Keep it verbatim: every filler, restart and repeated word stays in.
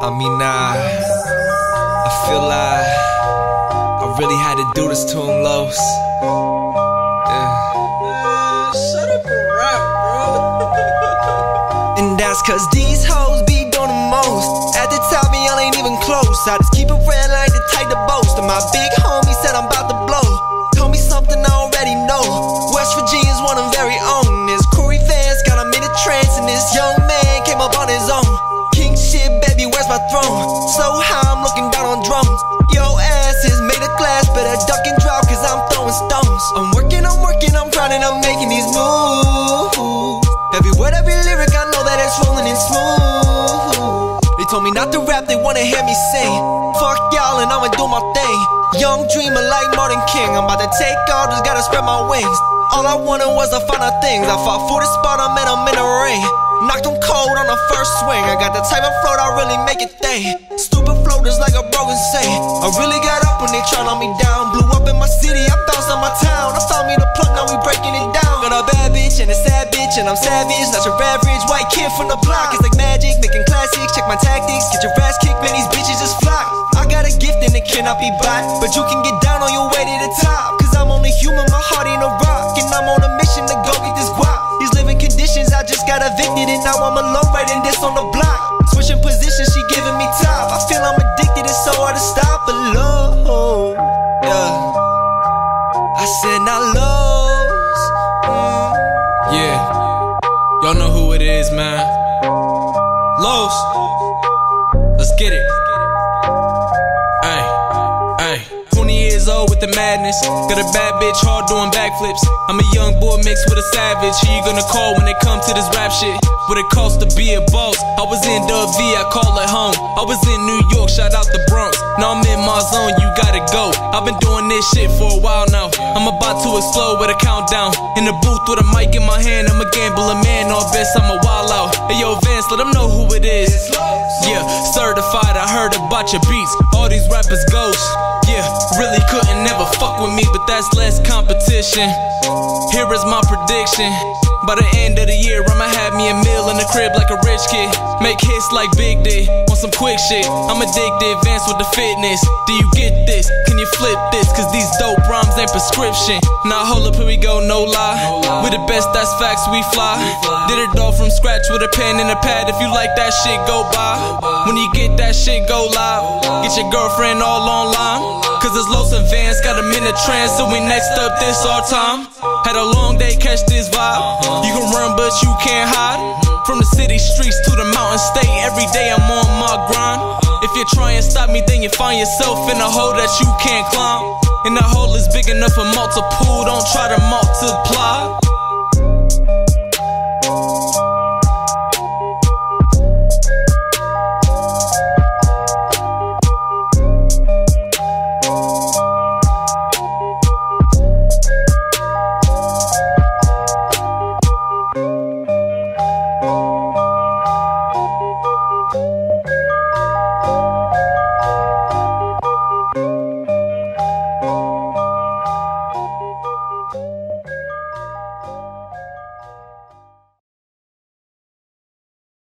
I mean, uh, I feel like I really had to do this to him, Los. Yeah. Man, shut up and rap, bro. And that's cause these hoes be doing the most. At the top, and y'all ain't even close. I just keep it real like the type to boast. And my big homie said I'm about to blow. Told me something I already know. West Virginia's one of very own. This Corey Vance got him in a trance. And this young man came up on his own. King shit, baby, where's my throne? So high, I'm looking down on drums. Yo ass is made of glass, better duck and drop cause I'm throwing stones. I'm working, I'm working, I'm grinding, I'm making these moves. Every word, every lyric, I know that it's rolling in smooth. They told me not to rap, they wanna hear me sing. Fuck y'all and I'ma do my thing. Young dreamer like Martin King. I'm about to take off, just gotta spread my wings. All I wanted was to find out things. I fought for the spot, I met him in the ring. Knocked him cold on the first swing. I got the type of flow that really make it thing. Stupid flow just like a broken saint. I really got up when they tryna knock me down. Blew up in my city, I bounced on my town. I found me the plug, now we breaking it down. Got a bad bitch and a sad bitch, and I'm savage. Not your average white kid from the block. It's like magic, making classics. Check my tactics, get your ass kicked, man, these bitches just flock. I got a gift and it cannot be bought, but you can get down on your way to the top. Cause I'm only human, my heart ain't a rock. And I'm on a mission to go get this guap. These living conditions, I just got evicted and now I'm alone writing this on the block. Switching positions, she giving me top. I feel I'm addicted, it's so hard to stop. But low, yeah, I said not lows. mm. Yeah, y'all know who it is, man. Los, let's get it. Ay, ay. twenty years old with the madness. Got a bad bitch hard doing backflips. I'm a young boy mixed with a savage. Who you gonna call when it come to this rap shit? What it costs to be a boss. I was in Dub V, I call it home. I was in New York, shout out the Bronx. Now I'm in my zone, you gotta go. I've been doing this shit for a while now. I'm about to explode with a countdown. In the booth with a mic in my hand, I'm a gambler man, all best I'm a wild out. Hey yo Vance, let them know who it is. Yeah, certified, I heard about your beats. All these rappers ghosts. Yeah, really couldn't never fuck with me, but that's less competition. Here is my prediction. By the end of the year, I'ma have me a meal in the crib like a rich kid. Make hits like Big D, on some quick shit. I'm addicted, Vance with the fitness. Do you get this? Can you flip this? Cause these dope rhymes ain't prescription. Now hold up, here we go, no lie. We the best, that's facts, we fly. Did it all from scratch with a pen and a pad. If you like that shit, go buy. When you get that shit, go live. Get your girlfriend all online. Cause it's Los and Vance, got them in a trance. So we next up this our time. Had a long day, catch this vibe. You can run but you can't hide. From the city streets to the mountain state, every day I'm on my grind. If you try and stop me, then you find yourself in a hole that you can't climb. And the hole is big enough for multiple, don't try to multiply.